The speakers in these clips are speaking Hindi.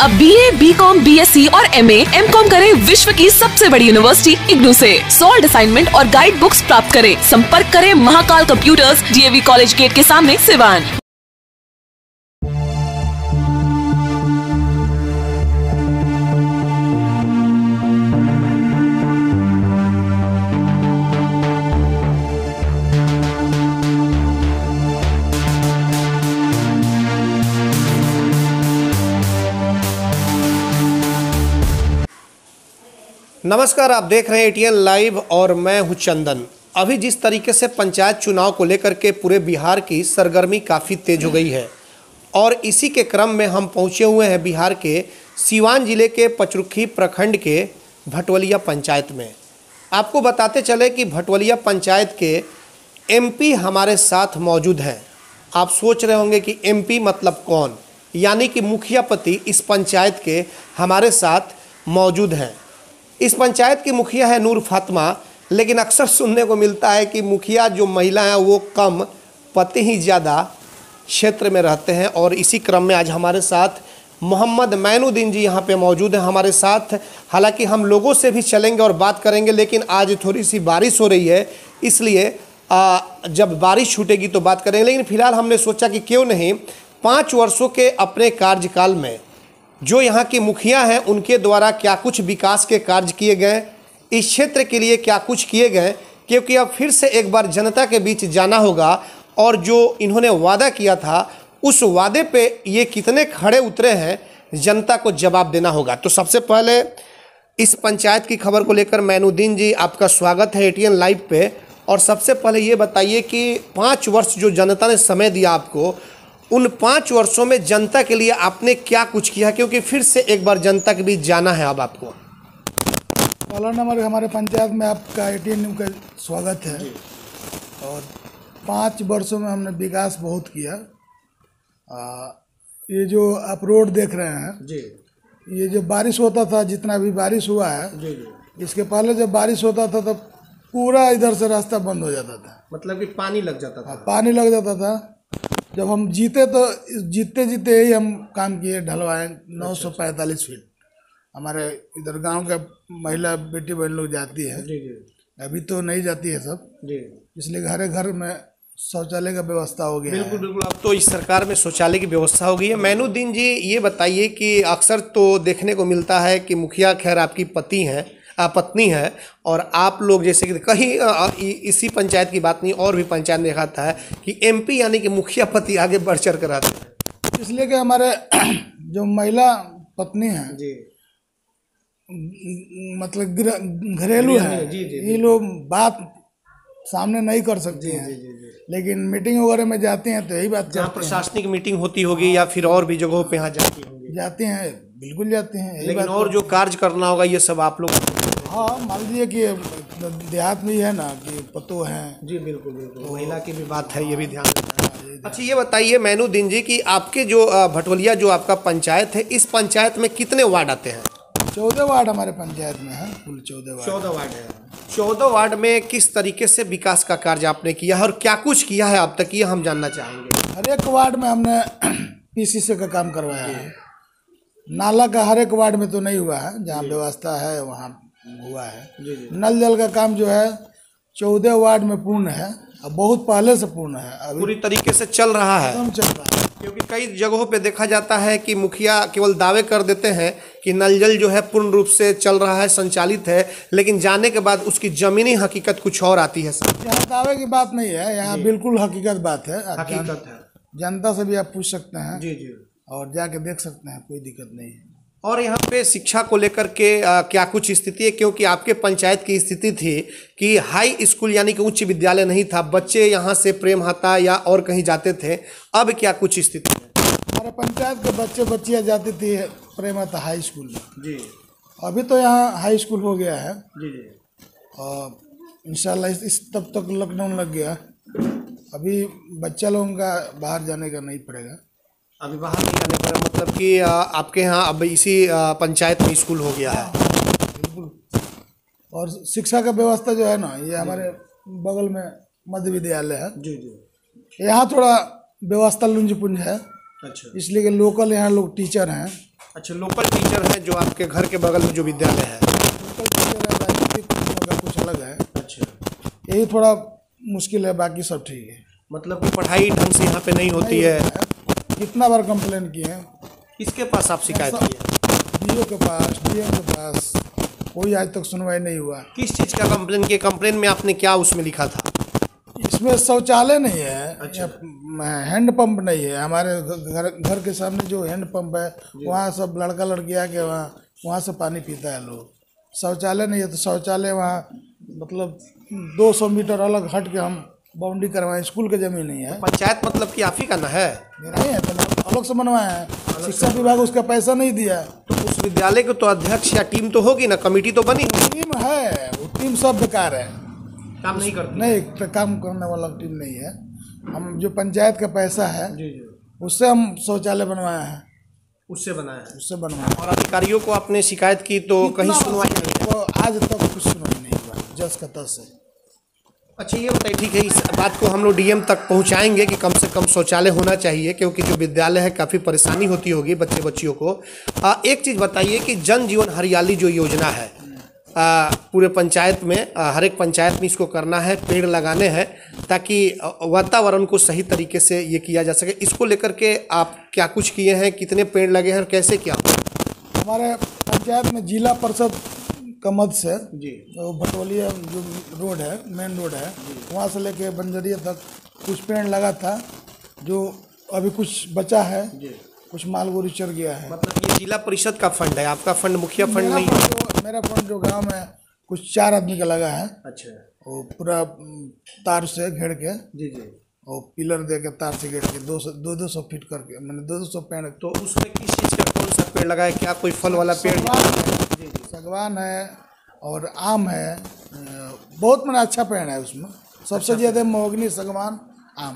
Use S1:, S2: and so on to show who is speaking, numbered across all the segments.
S1: अब BA, BCom, BSc और MA, MCom करें विश्व की सबसे बड़ी यूनिवर्सिटी इग्नू से। सॉल्ड असाइनमेंट और गाइड बुक्स प्राप्त करें। संपर्क करें Mahakal computers, DAV college gate के सामने, सिवान।
S2: नमस्कार, आप देख रहे हैं ATN लाइव और मैं हूं चंदन। अभी जिस तरीके से पंचायत चुनाव को लेकर के पूरे बिहार की सरगर्मी काफ़ी तेज हो गई है और इसी के क्रम में हम पहुंचे हुए हैं बिहार के सिवान जिले के पचरुखी प्रखंड के भटवलिया पंचायत में। आपको बताते चले कि भटवलिया पंचायत के MP हमारे साथ मौजूद हैं। आप सोच रहे होंगे कि MP मतलब कौन, यानी कि मुखिया पति इस पंचायत के हमारे साथ मौजूद हैं। इस पंचायत की मुखिया है नूर फातिमा, लेकिन अक्सर सुनने को मिलता है कि मुखिया जो महिला है वो कम, पति ही ज़्यादा क्षेत्र में रहते हैं। और इसी क्रम में आज हमारे साथ मोहम्मद मैनुद्दीन जी यहाँ पे मौजूद हैं हमारे साथ। हालांकि हम लोगों से भी चलेंगे और बात करेंगे, लेकिन आज थोड़ी सी बारिश हो रही है, इसलिए जब बारिश छूटेगी तो बात करेंगे। लेकिन फिलहाल हमने सोचा कि क्यों नहीं 5 वर्षों के अपने कार्यकाल में जो यहाँ की मुखिया हैं उनके द्वारा क्या कुछ विकास के कार्य किए गए, इस क्षेत्र के लिए क्या कुछ किए गए, क्योंकि अब फिर से एक बार जनता के बीच जाना होगा और जो इन्होंने वादा किया था उस वादे पे ये कितने खड़े उतरे हैं, जनता को जवाब देना होगा। तो सबसे पहले इस पंचायत की खबर को लेकर मैनुद्दीन जी आपका स्वागत है ATN लाइव पे। और सबसे पहले ये बताइए कि 5 वर्ष जो जनता ने समय दिया आपको, उन 5 वर्षों में जनता के लिए आपने क्या कुछ किया, क्योंकि फिर से एक बार जनता के बीच जाना है अब आपको।
S3: पहला नंबर हमारे पंचायत में आपका ATN न्यूज़ का स्वागत है। और 5 वर्षों में हमने विकास बहुत किया। ये जो आप रोड देख रहे हैं जी, ये जो बारिश होता था, जितना भी बारिश हुआ है जी, इसके पहले जब बारिश होता था तब पूरा इधर से रास्ता बंद हो जाता था,
S2: मतलब कि पानी लग जाता था।
S3: पानी लग जाता था। जब हम जीते तो जीते जीते ही हम काम किए, ढलवाए 945 फीट। हमारे इधर गांव का महिला बेटी बहन लोग जाती है जी जी, अभी तो नहीं जाती है सब जी, इसलिए घर घर में शौचालय का व्यवस्था हो गया।
S2: बिल्कुल बिल्कुल, अब तो इस सरकार में शौचालय की व्यवस्था हो गई है। मैनुद्दीन जी ये बताइए कि अक्सर तो देखने को मिलता है कि मुखिया खैर आपकी पत्नी है और आप लोग जैसे कि कहीं इसी पंचायत की बात नहीं और भी पंचायत में देखा था कि MP यानी कि मुखिया पति आगे बढ़ चढ़ कर आते हैं,
S3: इसलिए कि हमारे जो महिला पत्नी है जी, मतलब घरेलू है, ये लोग बात सामने नहीं कर सकती हैं, लेकिन मीटिंग वगैरह में जाते हैं तो यही बात,
S2: जहाँ प्रशासनिक मीटिंग होती होगी या फिर और भी जगहों पे यहाँ
S3: जाते हैं, बिल्कुल जाते हैं।
S2: लेकिन और जो कार्य करना होगा ये सब आप लोग,
S3: हाँ मान लीजिए कि देहात में ही है ना कि पतो हैं
S2: जी, बिल्कुल बिल्कुल, तो महिला की भी बात है, ये भी ध्यान रखना है। अच्छा ये बताइए मैनुद्दीन जी कि आपके जो भटवलिया जो आपका पंचायत है, इस पंचायत में कितने वार्ड आते हैं?
S3: 14 वार्ड हमारे पंचायत में है, कुल 14 वार्ड है।
S2: 14 वार्ड में किस तरीके से विकास का कार्य आपने किया है और क्या कुछ किया है अब तक, ये हम जानना चाहेंगे।
S3: हर एक वार्ड में हमने PCC का काम करवाया है। नाला का हर एक वार्ड में तो नहीं हुआ है, जहाँ व्यवस्था है वहाँ हुआ है। नल जल का काम जो है 14 वार्ड में पूर्ण है, अब बहुत पहले से पूर्ण है, अभी
S2: पूरी तरीके से चल रहा है,
S3: चल रहा है।
S2: क्योंकि कई जगहों पे देखा जाता है कि मुखिया केवल दावे कर देते हैं कि नल जल जो है पूर्ण रूप से चल रहा है, संचालित है, लेकिन जाने के बाद उसकी जमीनी हकीकत कुछ और आती है।
S3: यहाँ दावे की बात नहीं है, यहाँ बिल्कुल हकीकत बात है,
S2: हकीकत है।
S3: जनता से भी आप पूछ सकते हैं
S2: जी जी,
S3: और जाके देख सकते हैं, कोई दिक्कत नहीं है।
S2: और यहाँ पे शिक्षा को लेकर के क्या कुछ स्थिति है, क्योंकि आपके पंचायत की स्थिति थी कि हाई स्कूल यानी कि उच्च विद्यालय नहीं था, बच्चे यहाँ से प्रेमहाता या और कहीं जाते थे, अब क्या कुछ स्थिति है?
S3: हमारे पंचायत के बच्चे बच्चियाँ जाती थी प्रेमहाता हाई स्कूल में
S2: जी,
S3: अभी तो यहाँ हाई स्कूल हो गया है
S2: जी जी,
S3: और इंशाल्लाह इस तब तक लॉकडाउन लग गया, अभी बच्चा लोगों का बाहर जाने का नहीं पड़ेगा।
S2: अभी बाहर नहीं जाने पड़ेगा, मतलब कि आपके यहाँ अब इसी पंचायत में स्कूल हो गया है।
S3: बिल्कुल, और शिक्षा का व्यवस्था जो है ना, ये हमारे बगल में मध्य विद्यालय है
S2: जी जी,
S3: यहाँ थोड़ा व्यवस्था लुंज पुंज है।
S2: अच्छा,
S3: इसलिए कि लोकल यहाँ लोग टीचर हैं
S2: अच्छा, लोकल टीचर हैं जो आपके घर के बगल में जो विद्यालय है?
S3: लोकल टीचर है, बाकी का कुछ अलग है।
S2: अच्छा,
S3: यही थोड़ा मुश्किल है, बाकी सब ठीक है।
S2: मतलब कि पढ़ाई ढंग से यहाँ पे नहीं होती है?
S3: कितना बार कंप्लेन किए हैं।
S2: किसके पास आप शिकायत की है?
S3: डीओ के पास, डीएम के पास, कोई आज तक सुनवाई नहीं हुआ।
S2: किस चीज़ का कंप्लेन किया? कंप्लेन में आपने क्या उसमें लिखा था?
S3: इसमें शौचालय नहीं है।
S2: अच्छा।
S3: हैंडपंप नहीं है। हमारे घर के सामने जो हैंडपंप है वहाँ सब लड़का लड़की आके वहाँ से पानी पीता है लोग। शौचालय नहीं है, तो शौचालय वहाँ मतलब 200 मीटर अलग हट के हम बाउंड्री करवाएं। स्कूल के जमीन नहीं है।
S2: पंचायत मतलब कि आप ही का ना है?
S3: मेरा ही है, तो अलग से बनवाया है। शिक्षा विभाग उसका पैसा नहीं दिया।
S2: तो उस विद्यालय के तो अध्यक्ष या टीम तो होगी ना, कमेटी तो बनी होगी?
S3: टीम है, वो टीम सब बेकार है,
S2: काम नहीं करती?
S3: नहीं, काम करने वाला टीम नहीं है। हम जो पंचायत का पैसा है उससे हम शौचालय बनवाया है,
S2: उससे बनाया है?
S3: उससे बनवाया।
S2: और अधिकारियों को आपने शिकायत की तो कहीं सुनवाई नहीं?
S3: तो आज तक कुछ सुनवाई नहीं हुआ, जस का तस है।
S2: अच्छा, ये बताइए, ठीक है, इस बात को हम लोग डीएम तक पहुंचाएंगे कि कम से कम शौचालय होना चाहिए, क्योंकि जो विद्यालय है काफ़ी परेशानी होती होगी बच्चियों को। एक चीज़ बताइए कि जन जीवन हरियाली जो योजना है, पूरे पंचायत में, हर एक पंचायत में इसको करना है, पेड़ लगाने हैं ताकि वातावरण को सही तरीके से ये किया जा सके। इसको लेकर के आप क्या कुछ किए हैं? कितने पेड़ लगे हैं और कैसे क्या?
S3: हमारे पंचायत में जिला परिषद का मद से
S2: जी,
S3: तो भटोलिया जो रोड है, मेन रोड है, वहाँ से लेके बंजरिया तक कुछ पेड़ लगा था, जो अभी कुछ बचा है, कुछ मालगोरी चढ़ गया है।
S2: मतलब ये जिला परिषद का फंड है, आपका फंड, मुखिया फंड नहीं है?
S3: मेरा फंड जो गांव में कुछ 4 आदमी का लगा है।
S2: अच्छा,
S3: वो पूरा तार से घेर के,
S2: जी जी,
S3: और पिलर दे के तार से घेर के 200 फीट करके, मैंने 200 पेड़।
S2: तो उसमें किस चीज़ का कौन सा पेड़ लगा है? क्या कोई फल वाला पेड़?
S3: सागवान है और आम है, बहुत मैंने अच्छा पेड़ है उसमें। सबसे ज़्यादा महोगनी, सागवान, आम।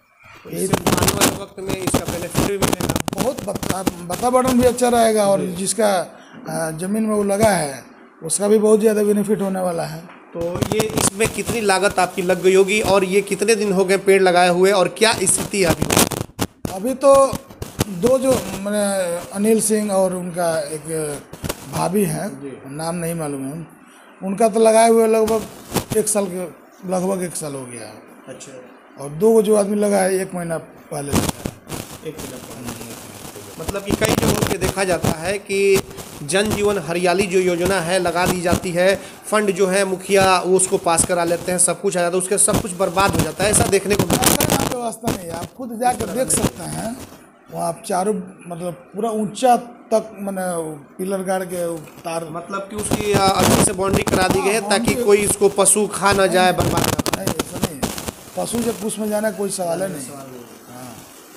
S2: आने वाले वक्त में इसका बेनिफिट भी मिलेगा,
S3: बहुत वातावरण भी अच्छा रहेगा, और जिसका ज़मीन में वो लगा है उसका भी बहुत ज़्यादा बेनिफिट होने वाला है।
S2: तो ये इसमें कितनी लागत आपकी लग गई होगी, और ये कितने दिन हो गए पेड़ लगाए हुए, और क्या स्थिति है
S3: अभी तो दो जो मैंने अनिल सिंह और उनका एक भाभी हैं, नाम नहीं मालूम है उनका, तो लगाए हुए लगभग 1 साल के, लगभग 1 साल हो गया है।
S2: अच्छा,
S3: और 2 जो आदमी लगा है 1 महीना पहले लगा है।
S2: 1 महीना पहले। मतलब कि कई जगहों पे देखा जाता है कि जन जीवन हरियाली जो योजना है लगा दी जाती है, फंड जो है मुखिया वो उसको पास करा लेते हैं, सब कुछ आ जाता है, उसके सब कुछ बर्बाद हो जाता है, ऐसा देखने को मिलता है।
S3: ऐसा व्यवस्था नहीं है, आप खुद जाकर देख सकते हैं। वहाँ आप चारों मतलब पूरा ऊंचा तक मैंने पिलर गाड़ के तार,
S2: मतलब कि उसकी अच्छे से बाउंड्री करा दी गई है ताकि कोई इसको पशु खा ना जाए, बर्बाद ना।
S3: नहीं, ऐसा नहीं है। पशु जब उसमें जाना कोई सवाल है नहीं। हाँ,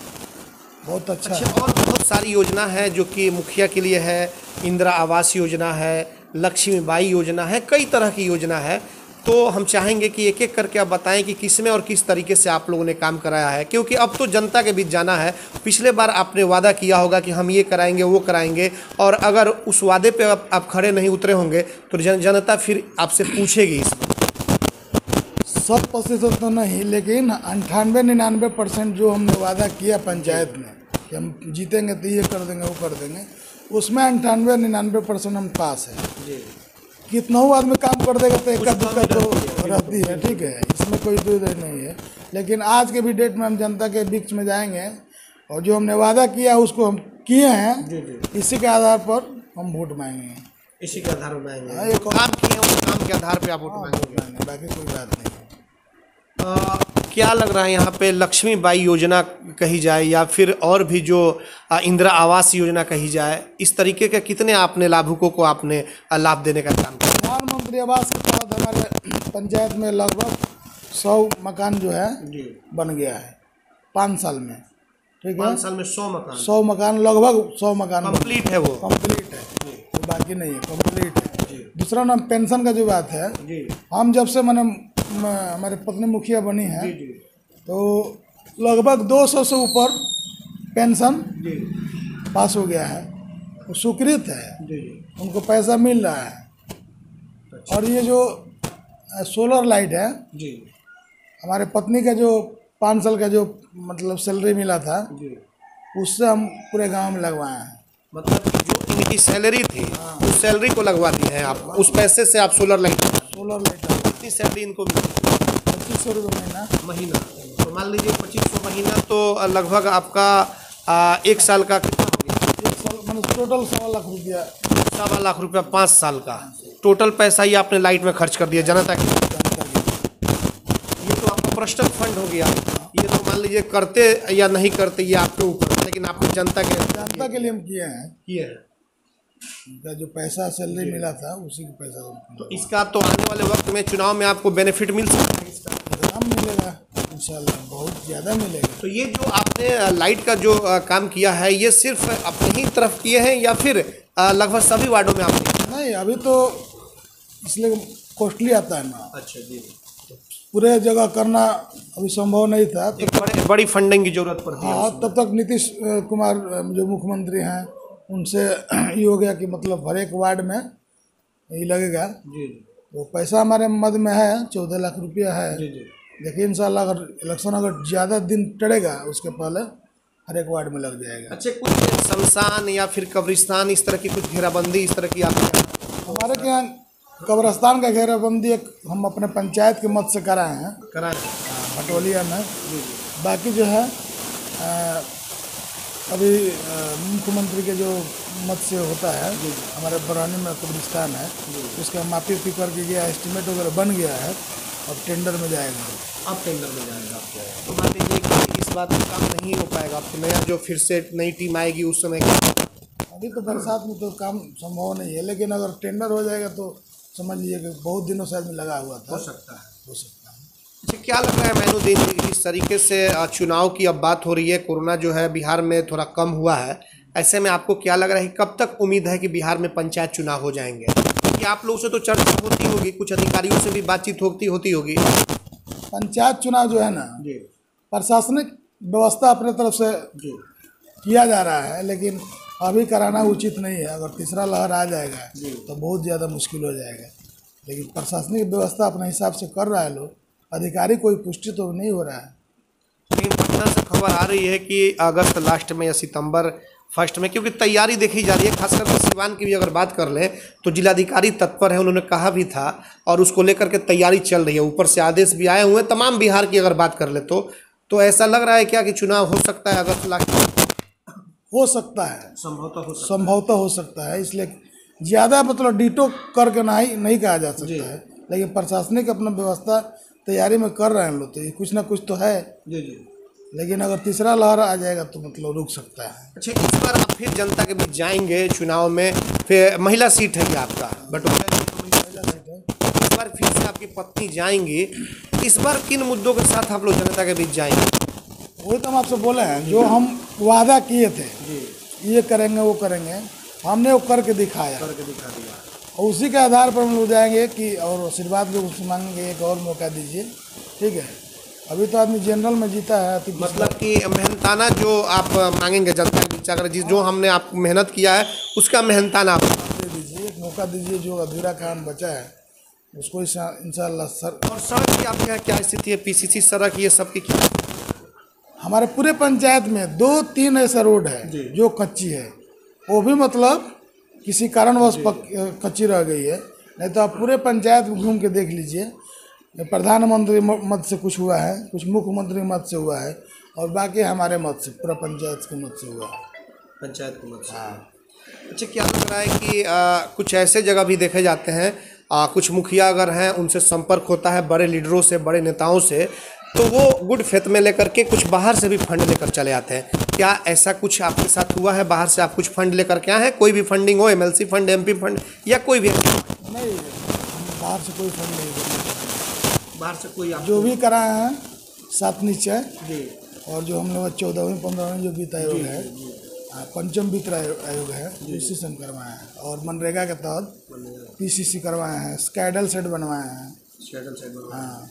S3: बहुत अच्छा है।
S2: और बहुत सारी योजना है जो कि मुखिया के लिए है, इंदिरा आवास योजना है, लक्ष्मी बाई योजना है, कई तरह की योजना है। तो हम चाहेंगे कि एक एक करके आप बताएं कि किसमें और किस तरीके से आप लोगों ने काम कराया है, क्योंकि अब तो जनता के बीच जाना है। पिछले बार आपने वादा किया होगा कि हम ये कराएंगे वो कराएंगे, और अगर उस वादे पे आप खड़े नहीं उतरे होंगे तो जनता फिर आपसे पूछेगी। इस
S3: 100% तो नहीं, लेकिन 98-99% जो हमने वादा किया पंचायत में कि हम जीतेंगे तो ये कर देंगे वो कर देंगे, उसमें 98-99% हम पास है। कितना आदमी काम कर देगा तो एक दिक्कत तो रहती है, ठीक है, इसमें कोई दुविधा नहीं है। लेकिन आज के भी डेट में हम जनता के बीच में जाएंगे और जो हमने वादा किया उसको हम किए हैं, इसी के आधार पर हम वोट मांगेंगे।
S2: इसी के आधार पर मांगेंगे?
S3: हाँ, एक
S2: काम किए हैं उस काम के आधार पर आप वोट मांगेंगे,
S3: बाकी कोई बात नहीं है।
S2: क्या लग रहा है यहाँ पे लक्ष्मी बाई योजना कही जाए या फिर और भी जो इंदिरा आवास योजना कही जाए, इस तरीके के कितने आपने लाभुकों को आपने लाभ देने का काम किया?
S3: प्रधानमंत्री आवास के तहत हमारे पंचायत में लगभग 100 मकान जो है बन गया है 5 साल में, ठीक है।
S2: 5 साल में 100 मकान?
S3: 100 मकान, लगभग 100 मकान
S2: कंप्लीट है, वो
S3: कंप्लीट है, तो बाकी नहीं है, कंप्लीट है। दूसरा ना पेंशन का जो बात है, हम जब से मैंने हमारे पत्नी मुखिया बनी है तो लगभग 200 से ऊपर पेंशन पास हो गया है, वो स्वीकृत है, उनको पैसा मिल रहा है। और ये जो सोलर लाइट है, हमारे पत्नी का जो 5 साल का जो मतलब सैलरी मिला था, उससे हम पूरे गांव में लगवाए हैं।
S2: मतलब जो आपकी सैलरी थी उस सैलरी को लगवा दी है आप, उस पैसे से आप सोलर लाइट।
S3: सोलर लाइट
S2: कितनी सैलरी इनको मिलती है?
S3: 2500 रुपये महीना।
S2: तो मान लीजिए 2500 महीना, तो लगभग आपका 1 साल का कितना हो गया?
S3: 1 साल मतलब टोटल 1.25 लाख रुपया।
S2: 1.25 लाख रुपया 5 साल का टोटल पैसा ही आपने लाइट में खर्च कर दिया जनता के। ये तो आपका पर्सनल फंड हो गया, ये तो मान लीजिए करते या नहीं करते ये आपके ऊपर, लेकिन आपने जनता
S3: के लिए हम किए हैं। उनका जो पैसा सैलरी मिला था उसी के पैसा।
S2: तो इसका तो आने वाले वक्त में चुनाव में आपको बेनिफिट मिल सकता है इसका?
S3: आराम मिलेगा इंशाल्लाह, बहुत ज़्यादा मिलेगा।
S2: तो ये जो आपने लाइट का जो काम किया है ये सिर्फ अपने ही तरफ किए हैं या फिर लगभग सभी वार्डों में आपने?
S3: नहीं, अभी तो इसलिए कॉस्टली आता है ना।
S2: अच्छा जी।
S3: पूरे जगह करना अभी संभव नहीं था,
S2: एक बड़ी फंडिंग की जरूरत पड़ती है।
S3: हाँ, तब तक नीतीश कुमार जो मुख्यमंत्री हैं उनसे ये हो गया कि मतलब हर एक वार्ड में ये लगेगा
S2: जी।
S3: तो पैसा हमारे मद में है, 14 लाख रुपया है। देखिए इंशाल्लाह अगर इलेक्शन अगर ज़्यादा दिन टड़ेगा उसके पहले हर एक वार्ड में लग जाएगा।
S2: अच्छा, कुछ शमशान या फिर कब्रिस्तान इस तरह की कुछ घेराबंदी इस तरह की आपके?
S3: हमारे के यहाँ कब्रिस्तान का घेराबंदी एक हम अपने पंचायत के मत से कराए हैं भटोलिया में। बाकी जो है अभी मुख्यमंत्री के जो मत से होता है, हमारे बरौनी में कब्रिस्तान है, उसका मापी उपी करके गया, एस्टीमेट वगैरह बन गया है और टेंडर में जाएगा।
S2: अब टेंडर में जाएगा। तो मान लीजिए कि इस बात में काम नहीं हो पाएगा, तो नया जो फिर से नई टीम आएगी उस समय?
S3: अभी तो बरसात में तो काम संभव नहीं है, लेकिन अगर टेंडर हो जाएगा तो समझ लीजिए कि बहुत दिनों से आदमी लगा हुआ था।
S2: हो सकता है। अच्छा, क्या लग रहा है मैनुद्दीन, इस तरीके से चुनाव की अब बात हो रही है, कोरोना जो है बिहार में थोड़ा कम हुआ है, ऐसे में आपको क्या लग रहा है कब तक उम्मीद है कि बिहार में पंचायत चुनाव हो जाएंगे? क्योंकि आप लोगों से तो चर्चा होती होगी, कुछ अधिकारियों से भी बातचीत होती होगी।
S3: पंचायत चुनाव जो है ना, प्रशासनिक व्यवस्था अपने तरफ से किया जा रहा है, लेकिन अभी कराना उचित नहीं है। अगर तीसरा लहर आ जाएगा तो बहुत ज़्यादा मुश्किल हो जाएगा, लेकिन प्रशासनिक व्यवस्था अपने हिसाब से कर रहा है लोग, अधिकारी कोई पुष्टि तो नहीं हो रहा है।
S2: लेकिन पटना से खबर आ रही है कि अगस्त लास्ट में या सितंबर फर्स्ट में, क्योंकि तैयारी देखी जा रही है, खासकर सिवान की भी अगर बात कर लें तो जिलाधिकारी तत्पर है, उन्होंने कहा भी था और उसको लेकर के तैयारी चल रही है, ऊपर से आदेश भी आए हुए तमाम बिहार की अगर बात कर ले तो ऐसा लग रहा है क्या कि चुनाव हो सकता है अगस्त लास्ट में?
S3: हो सकता है,
S2: संभवतः
S3: हो सकता है। इसलिए ज़्यादा मतलब डीटो करके नहीं कहा जा सकता है, लेकिन प्रशासनिक अपना व्यवस्था तैयारी में कर रहे हैं लोग, तो ये कुछ ना कुछ तो है। लेकिन अगर तीसरा लहर आ जाएगा तो मतलब रुक सकता है।
S2: अच्छा, इस बार आप फिर जनता के बीच जाएंगे चुनाव में, फिर महिला सीट है ये आपका बटोरा, इस बार फिर से आपकी पत्नी जाएंगी, इस बार किन मुद्दों के साथ आप लोग जनता के बीच जाएंगे?
S3: वही तो हम आपसे बोले हैं, जो हम वादा किए थे ये करेंगे वो करेंगे, हमने वो करके दिखा दिया, और उसी के आधार पर हम लोग जाएंगे कि और आशीर्वाद लोग उससे मांगेंगे, एक और मौका दीजिए। ठीक है, अभी तो आदमी जनरल में जीता है, तो
S2: मतलब कि मेहनताना जो आप मांगेंगे जनता के बीच, अगर जो हमने आप मेहनत किया है उसका मेहनताना आप
S3: दे दीजिए, एक मौका दीजिए, जो अधूरा काम बचा है उसको इंशाल्लाह। सर
S2: और सड़क की आपके यहाँ क्या स्थिति है? पीसीसी सड़क ये सब की क्या?
S3: हमारे पूरे पंचायत में 2-3 ऐसा रोड है जो कच्ची है, वो भी मतलब किसी कारणवश कच्ची रह गई है, नहीं तो आप पूरे पंचायत में घूम के देख लीजिए, प्रधानमंत्री मत से कुछ हुआ है, कुछ मुख्यमंत्री मत से हुआ है, और बाकी हमारे मत से, पूरा पंचायत के मत से हुआ है।
S2: पंचायत के मत से? हाँ। अच्छा, क्या लग रहा है कि कुछ ऐसे जगह भी देखे जाते हैं, कुछ मुखिया अगर हैं उनसे संपर्क होता है बड़े लीडरों से, बड़े नेताओं से, तो वो गुड फेथ में लेकर के कुछ बाहर से भी फंड लेकर चले आते हैं। क्या ऐसा कुछ आपके साथ हुआ है? बाहर से आप कुछ फंड लेकर के आए हैं? कोई भी फंडिंग हो, MLC फंड, MP फंड या कोई भी?
S3: नहीं, बाहर से कोई फंड नहीं,
S2: बाहर से कोई
S3: जो भी कराए हैं 7 निश्चय जी, और जो हम लोग 14वीं 15वीं जो वित्त आयोग है, पंचम वित्त आयोग है, इसी से हम करवाए हैं, और मनरेगा के तहत PCC करवाए हैं, स्कैडल सेट बनवाए हैं। हाँ,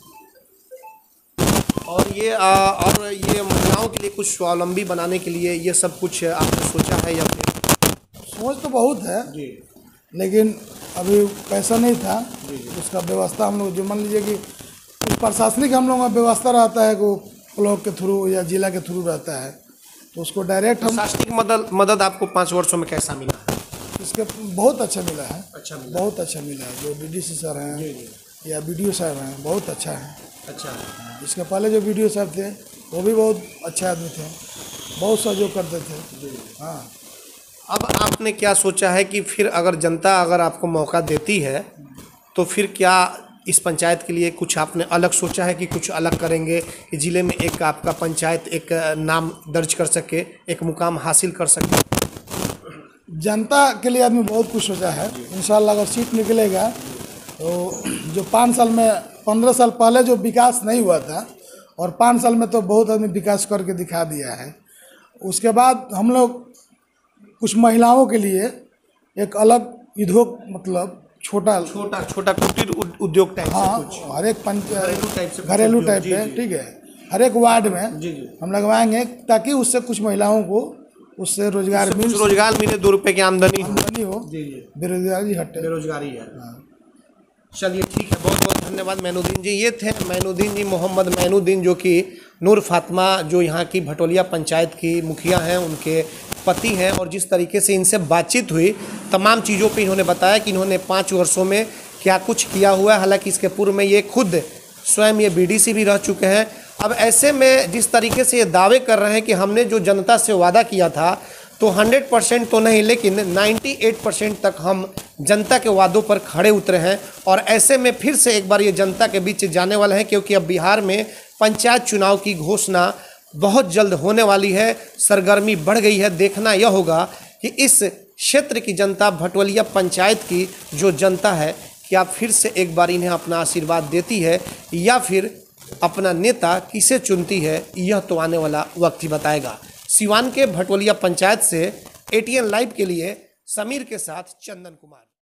S2: और ये महिलाओं के लिए कुछ स्वावलंबी बनाने के लिए ये सब कुछ आपने सोचा है या फिर?
S3: सोच तो बहुत है जी, लेकिन अभी पैसा नहीं था, उसका व्यवस्था हम लोग, जो मान लीजिए कि प्रशासनिक हम लोगों का व्यवस्था रहता है वो ब्लॉक के थ्रू या जिला के थ्रू रहता है, तो उसको डायरेक्ट हम
S2: प्रशासनिक मदद आपको 5 वर्षों में कैसा मिला है?
S3: इसके बहुत अच्छा मिला है।
S2: अच्छा मिला।
S3: बहुत अच्छा मिला है। जो डीडीसी सर हैं या बीडीओ साहब हैं, बहुत अच्छा है।
S2: अच्छा है।
S3: इसके पहले जो बीडीओ साहब थे वो भी बहुत अच्छे आदमी थे, बहुत सहयोग करते थे। हाँ।
S2: अब आपने क्या सोचा है कि फिर अगर जनता अगर आपको मौका देती है तो फिर क्या इस पंचायत के लिए कुछ आपने अलग सोचा है कि कुछ अलग करेंगे कि ज़िले में एक आपका पंचायत एक नाम दर्ज कर सके, एक मुकाम हासिल कर सके?
S3: जनता के लिए आदमी बहुत कुछ सोचा है। इंशाल्लाह अगर सीट निकलेगा तो जो 5 साल में 15 साल पहले जो विकास नहीं हुआ था और 5 साल में तो बहुत आदमी विकास करके दिखा दिया है। उसके बाद हम लोग कुछ महिलाओं के लिए एक अलग उद्योग, मतलब छोटा
S2: कुटीर उद्योग टाइप
S3: हाँ,
S2: से कुछ
S3: हर एक
S2: घरेलू
S3: घरेलू टाइप
S2: जी,
S3: पे,
S2: जी।
S3: ठीक है, हर एक वार्ड में
S2: जी।
S3: हम लगवाएंगे ताकि उससे कुछ महिलाओं को उससे रोजगार मिल,
S2: कुछ रोजगार मिले, 2 रुपए की आमदनी हो।
S3: जी, बेरोजगारी हटे।
S2: बेरोजगारी है। चलिए ठीक है, बहुत बहुत धन्यवाद मैनुद्दीन जी। ये थे मैनुद्दीन जी, मोहम्मद मैनुद्दीन, जो कि नूर फातिमा जो यहाँ की भटोलिया पंचायत की मुखिया हैं, उनके पति हैं। और जिस तरीके से इनसे बातचीत हुई, तमाम चीज़ों पे इन्होंने बताया कि इन्होंने 5 वर्षों में क्या कुछ किया हुआ है। हालांकि इसके पूर्व में ये खुद स्वयं ये बीडीसी भी रह चुके हैं। अब ऐसे में जिस तरीके से ये दावे कर रहे हैं कि हमने जो जनता से वादा किया था, तो 100% तो नहीं, लेकिन 98% तक हम जनता के वादों पर खड़े उतरे हैं। और ऐसे में फिर से एक बार ये जनता के बीच जाने वाले हैं, क्योंकि अब बिहार में पंचायत चुनाव की घोषणा बहुत जल्द होने वाली है। सरगर्मी बढ़ गई है। देखना यह होगा कि इस क्षेत्र की जनता, भटोलिया पंचायत की जो जनता है, क्या फिर से एक बार इन्हें अपना आशीर्वाद देती है या फिर अपना नेता किसे चुनती है, यह तो आने वाला वक्त ही बताएगा। सिवान के भटोलिया पंचायत से ATN लाइव के लिए समीर के साथ चंदन कुमार।